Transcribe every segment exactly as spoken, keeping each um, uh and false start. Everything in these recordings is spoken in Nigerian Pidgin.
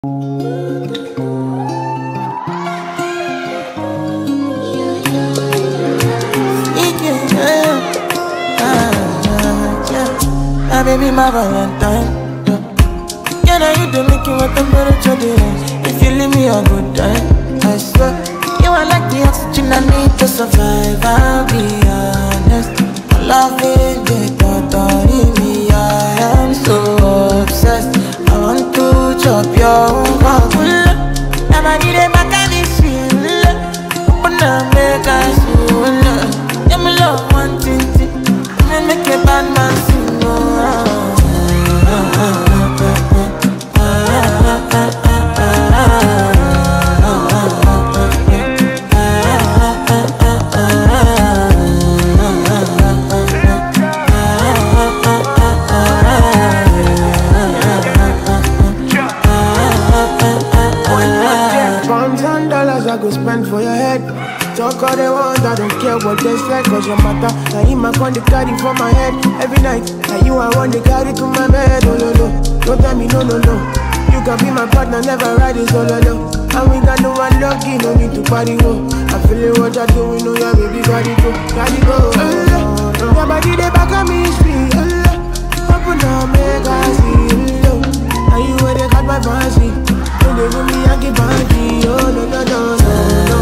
My baby, my Valentine. Yeah, now you do make it what temperature is. If you leave me a good time, I swear. You are like the oxygen I need to survive. I'll be honest. I love it, they don't me. I am so obsessed. I want to chop your heart. Never did it back at this feel. Open up, make us feel. Yeah, me love one thing. Me make a bad man sing. I go spend for your head. Talk all they want, I don't care what they say. Cause your matter, now you my con, they carry for my head. Every night, now you I want, they carry to my bed. Oh no no, don't tell me no no no. You can be my partner, never ride it solo no. And we got no one lucky, no need to party go. I feel it what you're doing, know your baby gotta go, gotta go. Oh, no. Your body they back at me, sweet. Oh, open up, make I see. Oh, now you where they got my fancy. When they do me, I get bandy. Oh no no no no.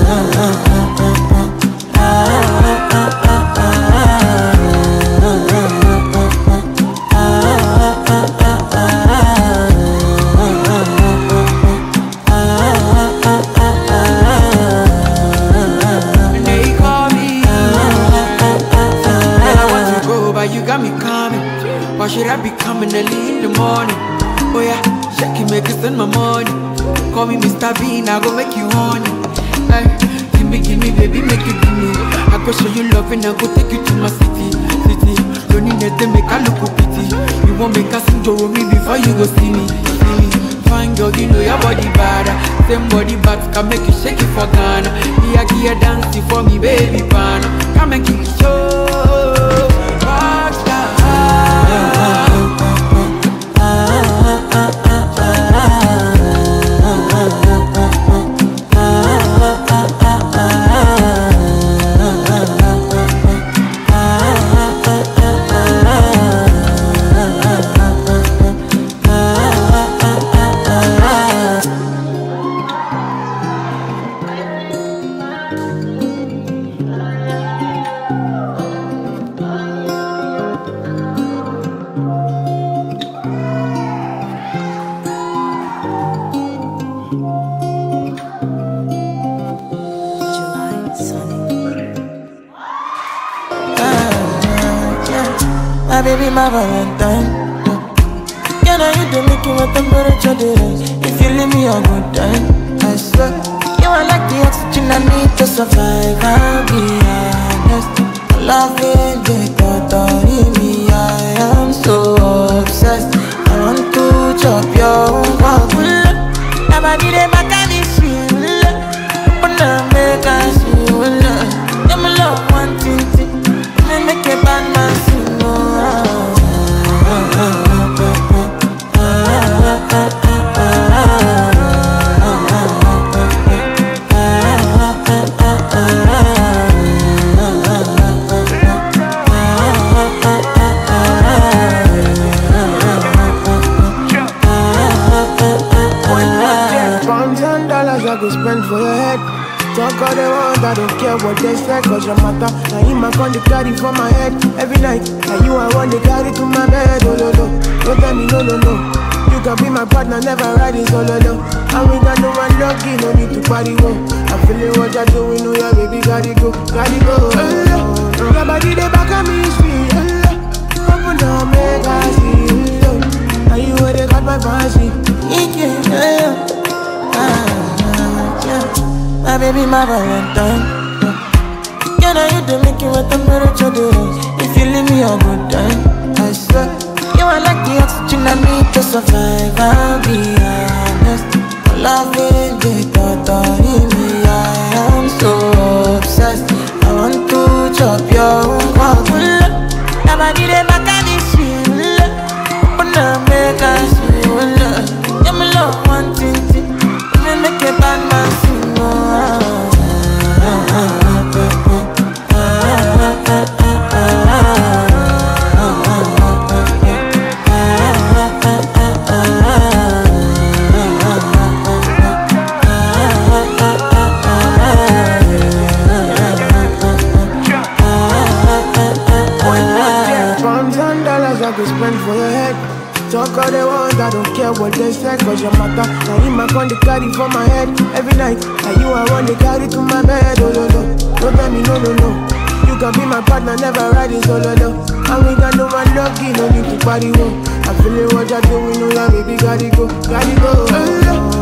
You got me coming. Why should I be coming early in the morning? Oh yeah, shake it, make it spend my money. Call me Mister Bean, I go make you honey. Hey, give me, give me, baby, make you give me. I go show you love and I go take you to my city, city. Don't need nothing, make I look pity. You won't make us enjoy me before you go see me, see me. Fine girl, you know your body bad. Same body but can make you shake it for Ghana. Here, here, dancing for me, baby, pan. Come and keep it show. My baby, my Valentine. Yeah, now you do make it what temperature is. If you leave me a good time, I swear. You are like the oxygen I need to survive. I'll be honest. I love it, they don't me. I am so obsessed. I want to chop your heart. Never did it back at this feel. Open up, make us feel. Yeah, me love one thing. Me make a bad man sing. I go spend for your head. Talk all they want, I don't care what they say. Cause your matter, now you my con, they carry for my head. Every night, now you I want, they carry to my bed. Oh no no, don't tell me no no no. You can be my partner, never ride it solo no. And we got no one lucky, no need to party go. I feel it what you're doing, know your baby gotta go, gotta go. Oh, no. Your body they back at me, sweet. Oh, open up, make I see. Oh, now you where they got my fancy. Yeah, yeah. My baby, my Valentine. Yeah, now you do make it what temperature is. If you leave me a good time, I swear. You are like the oxygen I need to survive. I'll be honest. I love it, they don't me. I am so obsessed. I want to chop your heart. Never did it back at this feel. Open up, make us feel. Yeah, me love one thing. all they want, I don't care what they say, cause your matter. Now you my con the carry for my head every night. Now you I want to carry to my bed, oh no no. Don't tell me no no no. You can be my partner, never riding solo no. And we got no one lucky, no need to party, whoa. I feel it what you're doing, no yeah, baby, gotta go, gotta go.